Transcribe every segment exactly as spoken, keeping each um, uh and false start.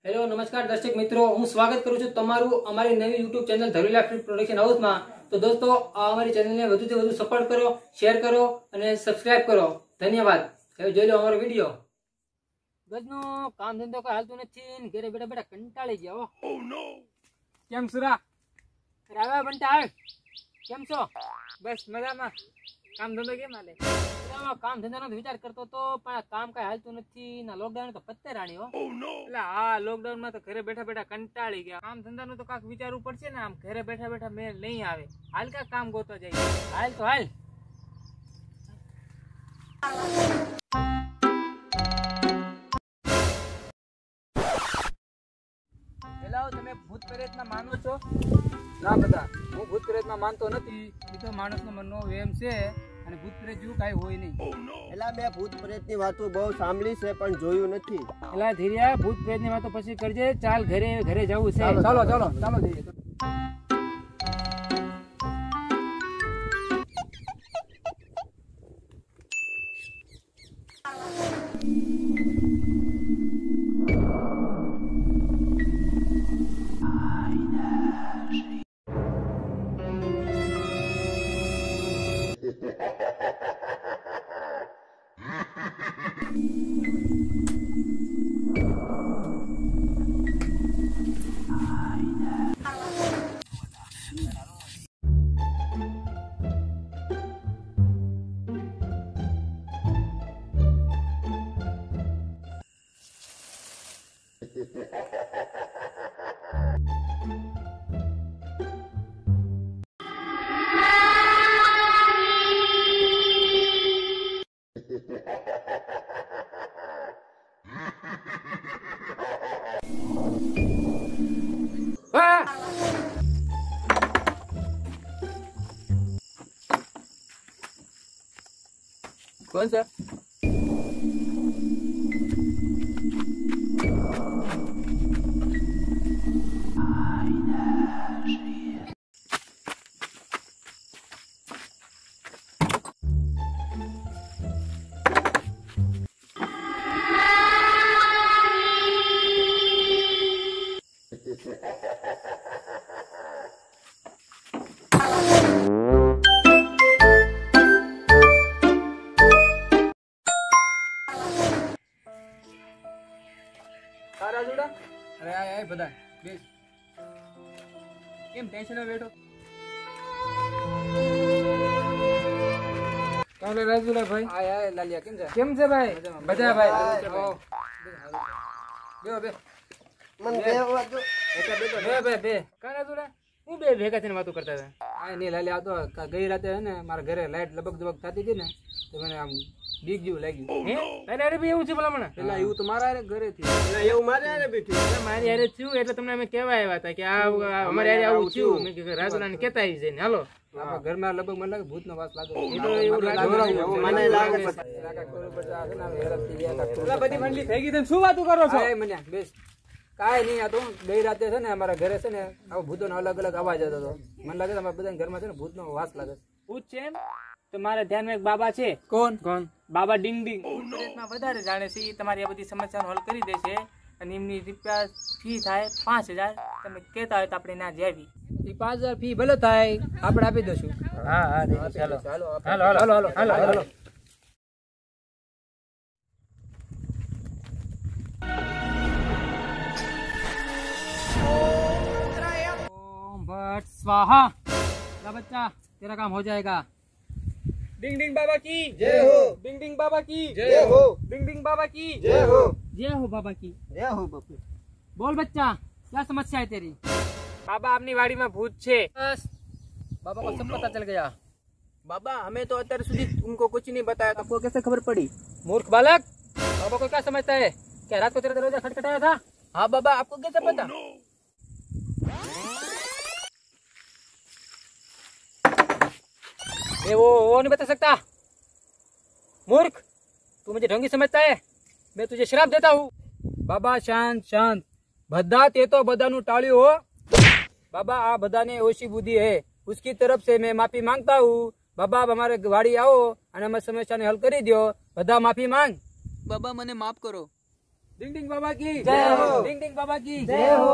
Hello નમસ્કાર દર્શક મિત્રો, હું સ્વાગત કરું છું તમારું અમારી નવી YouTube channel Dharila film production હાઉસમાં। તો દોસ્તો, આ અમારી ચેનલને વધુથી વધુ સપોર્ટ કરો, શેર કરો અને સબસ્ક્રાઇબ કરો। ધન્યવાદ। હવે જોઈ લો અમારો વિડીયો। ગજનો કામ ધંધો કોઈ હાલતું નથી ને ઘરે બેઠા બેઠા કંટાળી ગયા હો। ઓ નો, કેમ સુરા? રાવા બંટા આવ, કેમ છો? બસ મજામાં। કામ ધંધો કેમ હાલે? કામ ધંધાનો વિચાર કરતો તો પણ કામ કઈ હાલતું નથી ના, લોકડાઉન તો પત્તે રાણી હો। એટલે હા, લોકડાઉન માં તો ઘરે બેઠા બેઠા કંટાળી ગયા। કામ ધંધાનું તો કાક વિચારવું પડશે ને, આમ ઘરે બેઠા બેઠા મેળ નહીં આવે। હાલ કા કામ ગોતો જાય, હાલ તો હાલ। પેલા તમે ભૂત પ્રેતમાં માનો છો? ના બધા, હું ભૂત પ્રેતમાં માનતો નથી। એ તો માણસનો મનનો વેમ છે અને ભૂત પ્રેત જેવું કાઈ હોય નહીં। એલા મેં ભૂત પ્રેતની વાતો બહુ સાંભળી છે પણ જોયું નથી। એલા ધીરિયા, ભૂત પ્રેતની વાતો પછી કરજે, ચાલ ઘરે ઘરે જવું છે। ચાલો ચાલો ચાલો જઈએ। कौन सा? રાજુડા, અરે આય આય બધા બેસ। કેમ ટેન્શન માં બેઠો? કાલે રાજુડા ભાઈ આય આય લાલિયા કેમ છે? કેમ છે ભાઈ? બધા ભાઈ બેહો બે મન બેહવા દો। એટલે બેઠો બે બે બે કા રાજુડા, હું બે ભેગા થઈને વાતો કરતા હતા। આ નહીં લાલિયા, આ તો ગઈ રાતે હે ને મારા ઘરે લાઈટ લબક દબક થતી હતી ને તો મને આમ બીક જેવું લાગ્યું। હે તારે અરે બી એવું છે ભલા મને? પેલા એવું તો મારા ઘરે થી, એટલે એવું મારે આરે બેઠું, મારી હારે થયું એટલે તમને અમે કહેવા આવ્યા હતા કે આ અમારે હારે આવું થયું। મેં કીધું રાજુલાને કહેતા આવી જઈને હાલો આપણા ઘરમાં લગભગ મને લાગે ભૂતનો વાસ લાગે। એ તો એવું લાગે, મને લાગે છે બધી મંડળી થઈ ગઈ છે, શું વાતો કરો છો? મને બેસ કાંઈ નહીં, આ તો ગઈ રાતે છે ને અમારા ઘરે છે ને આવો ભૂતોનો અલગ અલગ અવાજ આવતો હતો। મને લાગે અમારા બધા ઘરમાં છે ને ભૂતનો વાસ લાગે। ભૂત છે એમ? તો મારા ધ્યાનમાં એક બાબા છે। કોણ? કોણ? બાબા ડિંગ ડિંગ। ભૂતમાં વધારે જાણે છે, એ તમારી આ બધી સમસ્યાનો હલ કરી દેશે અને એમની રૂપિયા ફી થાય પાંચ હજાર। તમે કહેતા હોય તો આપણે ના જાવી। એ પાંચ હજાર ફી ભલે થાય, આપણે આપી દઈશું। હા હા ચાલો ચાલો હાલો હાલો હાલો હાલો હાલો। भट स्वाहा, बच्चा तेरा काम हो जाएगा। डिंग डिंग बाबा की जय हो। डिंग डिंग बाबा की जय हो। डिंग डिंग बाबा की जय हो। जय हो बाबा की जय हो बापू। बोल बच्चा, क्या समस्या है तेरी? बाबा अपनी वाड़ी में भूत छे। बस बाबा को सब पता चल गया। बाबा हमें तो અત્યાર સુધી उनको कुछ नहीं बताया, आपको कैसे खबर पड़ी? मूर्ख बालक, बाबा को क्या समझता है? क्या रात को तेरा दरवाजा खटखटाया था? हाँ बाबा, आपको कैसे पता? ये वो वो नहीं बता सकता। मूर्ख, तू मुझे ढोंगी समझता है? मैं तुझे श्राप देता हूँ। बाबा शांत शांत, બધા તે તો બધાનું ટાળ્યું હો। बाबा आ बधाने ओછી बुद्धि है, उसकी तरफ से मैं माफी मांगता हूँ। बाबा आप हमारे वाड़ी आओ और हमारी समस्या ने हल कर दो। बधा माफी मांग। बाबा मने माफ करो। डिंग डिंग बाबा की जय हो। डिंग डिंग बाबा की जय हो।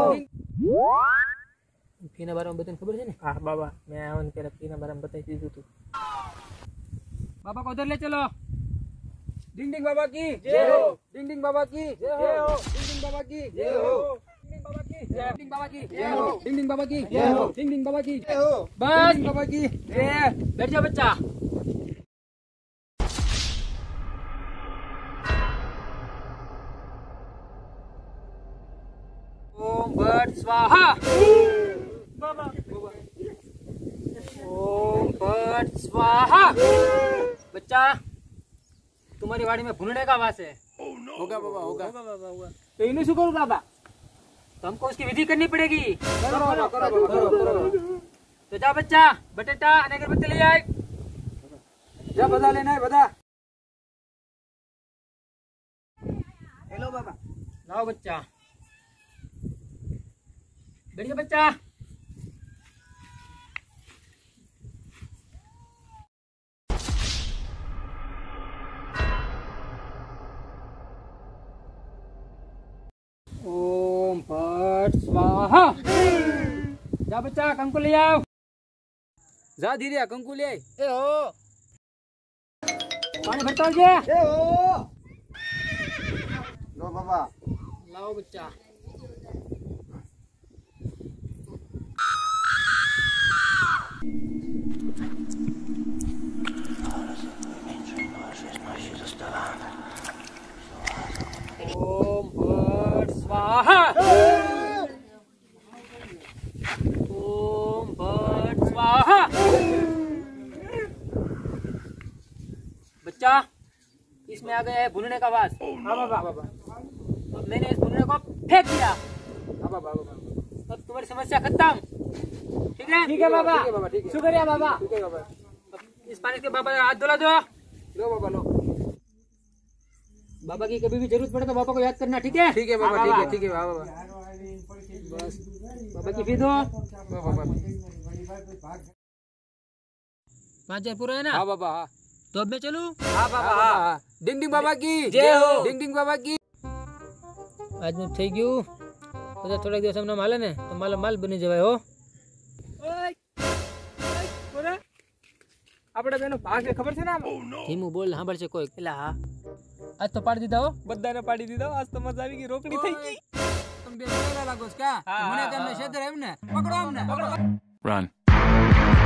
ફી ના બારામાં બધાને ખબર છે ને? હા બાબા મેં આવ્યો ને ત્યારે ફી ના બારામાં બતાવી દીધું તું. बाबा को उधर ले चलो। डिंग डिंग बाबा की जय हो। डिंग डिंग बाबा की जय हो। डिंग डिंग बाबा की जय हो। डिंग बाबा की जय डिंग बाबा की जय हो। डिंग डिंग बाबा की जय हो। डिंग डिंग बाबा की जय हो। बस डिंग बाबा की जय। बैठ जाओ बच्चा। ओम भट स्वाहा। ओम भट स्वाहा। बच्चा तुम्हारी वाड़ी में भुनने का वास है। होगा बाबा होगा तो इन्हें शू करूँ बाबा? तो हमको उसकी विधि करनी पड़ेगी। करो बाबा करो बाबा करो करो तो जा बच्चा बटेटा और अगरबत्ती ले आए। जा बता लेना है बता। हेलो बाबा लाओ बच्चा। बढ़िया बच्चा। ओम भट स्वाहा। जा बच्चा कंकु ले आओ। जा धीरे कंकु ले आई। ए हो पानी भरता हो गया। ए हो लो बाबा लाओ बच्चा। ओम भट स्वाहा। ओम भट स्वाहा। बच्चा इसमें आ गया है भुनने का वास। हाँ बाबा बाबा अब मैंने इस भुनने को फेंक दिया। हाँ बाबा बाबा अब तुम्हारी समस्या खत्म। ठीक है? ठीक है बाबा ठीक है बाबा ठीक है शुक्रिया बाबा। ठीक है बाबा अब इस पानी के बाबा का हाथ धुला दो। लो बाबा लो बाबा की कभी भी जरूरत पड़े तो बाबा को याद करना। ठीक है? ठीक है बाबा हाँ, ठीक है बाबा। ठीक है बाबा बस बाबा की फी दो। लो बाबा पाँच हजार पूरा है ना? हाँ बाबा हाँ तो अब मैं चलूं? हाँ बाबा हाँ डिंग डिंग बाबा की जय हो। डिंग डिंग बाबा की આજનું થઈ ગયું બધા થોડાક દિવસ અમને માલે ને તો માલ માલ બની જવાય હો. આપણે બેનો ભાગ છે ખબર છે ને? ધીમું બોલ સાંભળશે કોઈ. એટલે હા આજ તો પાડી દીધા હો. બધાને પાડી દીધો. આજ તો મજા આવી ગઈ. રોકડી થઈ ગઈ. તમે બે બોલેલા લાગો છો કા? મને તમને છેતર એમ ને પકડો અમને. Run.